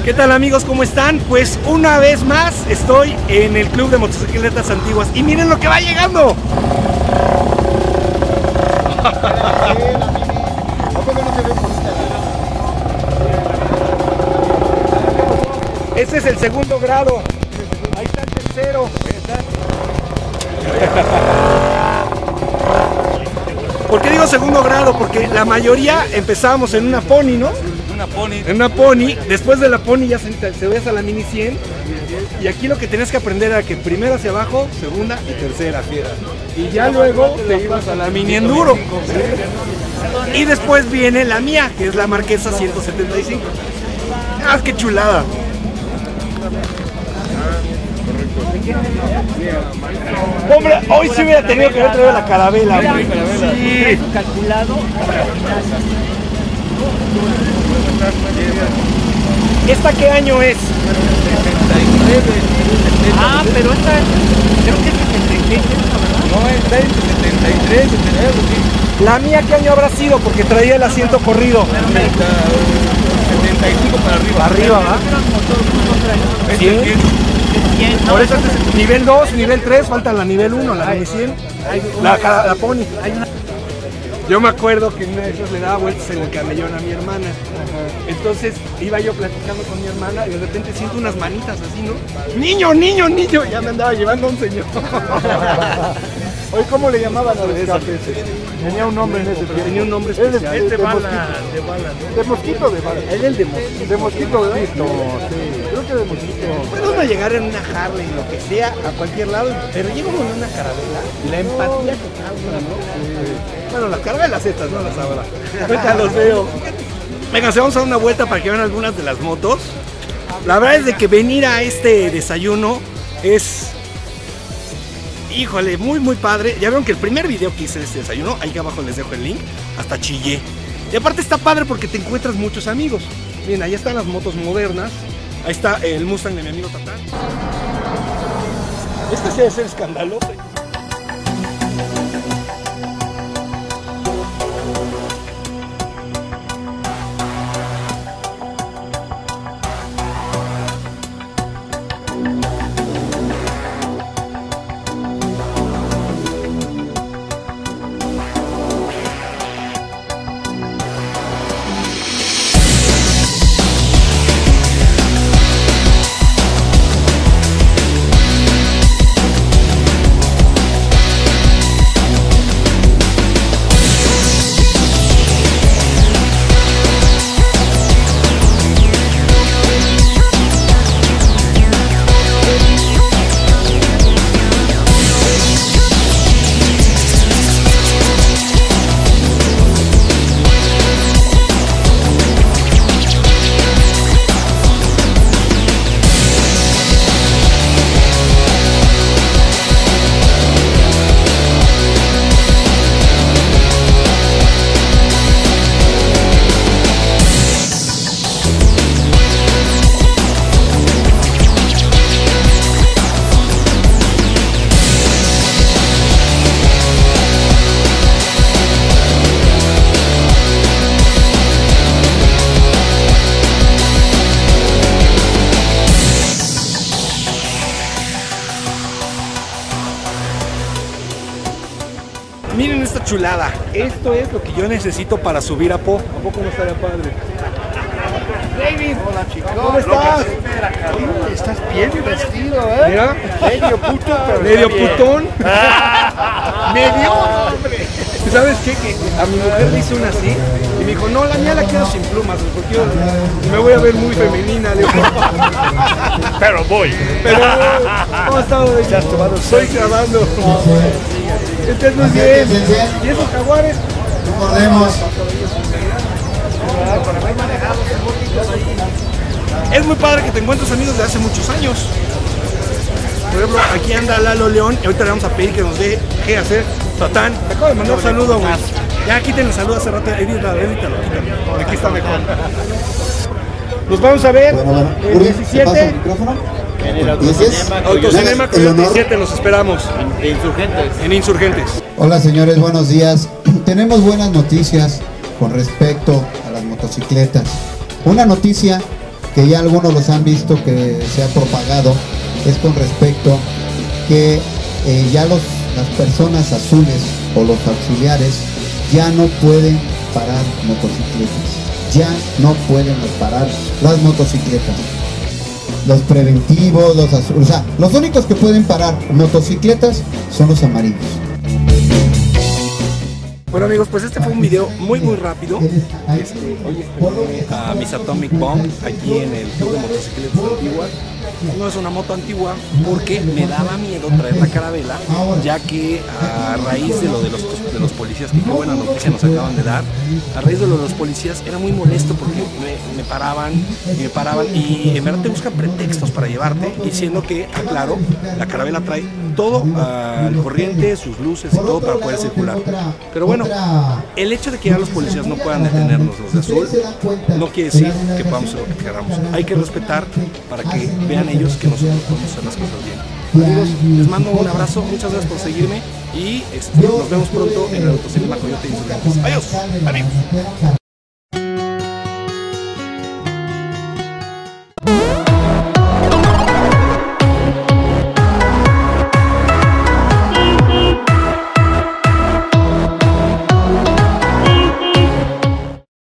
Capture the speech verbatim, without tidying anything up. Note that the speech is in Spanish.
¿Qué tal amigos? ¿Cómo están? Pues una vez más estoy en el Club de Motocicletas Antiguas y miren lo que va llegando. Este es el segundo grado. Ahí está el tercero. ¿Por qué digo segundo grado? Porque la mayoría empezábamos en una pony, ¿no? Una pony. En una pony. Después de la pony ya se, se ves a la mini cien. Y aquí lo que tenías que aprender era que primero hacia abajo, segunda y tercera. Y ya luego te ibas a la mini enduro. Y después viene la mía, que es la Marquesa ciento setenta y cinco. ¡Ah, qué chulada! Hombre, hoy sí hubiera tenido que haber traído la carabela. Sí. Calculado. ¿Esta qué año es? Ah, pero esta creo que es setenta y seis, ¿verdad? No, está en setenta y tres, setenta y tres. ¿La mía qué año habrá sido? Porque traía el asiento corrido. setenta y cinco para arriba. Arriba, ¿va? Este es cien, ¿no? Por eso este es nivel dos, nivel tres, falta la nivel uno, la mini cien. La, la, la pony. Yo me acuerdo que en una de esas le daba vueltas en el camellón a mi hermana. Entonces iba yo platicando con mi hermana y de repente siento unas manitas así, ¿no? ¡Niño, niño, niño! Ya me andaba llevando a un señor. Oye, ¿cómo le llamaban a los escapes? Tenía un nombre en ese tiempo. Tenía un nombre Es de, especial. es de, de bala, mosquito. de bala, ¿no? De mosquito, de bala. Él el de mosquito. De mosquito, ¿verdad? Sí, creo que de mosquito. Puedo uno llegar en una Harley, lo que sea, a cualquier lado, pero llego con una carabela, la empatía que causa, ¿no? Sí. Bueno, las carabelas estas, no las habrá. Ahorita los veo. Venga, se vamos a dar una vuelta para que vean algunas de las motos. La verdad es de que venir a este desayuno es... Híjole, muy muy padre. Ya vieron que el primer video que hice de este desayuno, ahí abajo les dejo el link, hasta chillé. Y aparte está padre porque te encuentras muchos amigos. Miren, ahí están las motos modernas. Ahí está el Mustang de mi amigo Tatán. Este sí debe ser escandaloso. Miren esta chulada. Esto es lo que yo necesito para subir a Po. ¿A poco no estaría padre? David, Hola, chicos. ¿cómo estás? Oye, estás bien vestido, ¿eh? Mira, Medio puto, pero medio está bien. putón. Medio, hombre. ¿Sabes qué? Que a mi mujer le hice una así y me dijo, no, la mía la quiero sin plumas, porque yo me voy a ver muy femenina. Le digo, Pero voy. pero, ¿cómo has estado? Estoy grabando. Estás muy bien. ¿Y esos jaguares? Recordemos, Es muy padre que te encuentres amigos de hace muchos años. Por ejemplo, aquí anda Lalo León y ahorita le vamos a pedir que nos deje hacer Tatán. Te acabo de mandar un saludo, güey. Ya quiten el saludo hace rato, edítalo, edítalo, quítalo. Aquí está mejor. Nos vamos a ver bueno, el Uri, ¿te paso el diecisiete. micrófono? En el Autocinema, autocinema Autocinema El honor. diecisiete, los esperamos de Insurgentes. en Insurgentes. Hola señores, buenos días. Tenemos buenas noticias con respecto a las motocicletas. Una noticia que ya algunos los han visto que se ha propagado, es con respecto que eh, ya los, las personas azules o los auxiliares ya no pueden parar motocicletas, ya no pueden parar las motocicletas. Los preventivos, los azules, o sea, los únicos que pueden parar motocicletas son los amarillos. Bueno amigos, pues este fue un video muy muy rápido. Este, hoy estoy a Miss Atomic Bomb aquí en el Club de Motocicletas Antiguas. No es una moto antigua porque me daba miedo traer la carabela, ya que a raíz de lo de los, de los policías, que qué buena noticia nos acaban de dar, a raíz de lo de los policías era muy molesto porque me, me paraban y me paraban y en verdad te buscan pretextos para llevarte, diciendo que, aclaro, la carabela trae todo al corriente, sus luces y todo para poder circular. Pero bueno, el hecho de que ya los policías no puedan detenernos, los de azul, no quiere decir que podamos hacer lo que queramos. Hay que respetar para que vean ellos que nosotros podemos hacer las cosas bien. Amigos, les mando un abrazo, muchas gracias por seguirme y este, nos vemos pronto en el Autocinema Coyote Insurgentes. Adiós, amigos.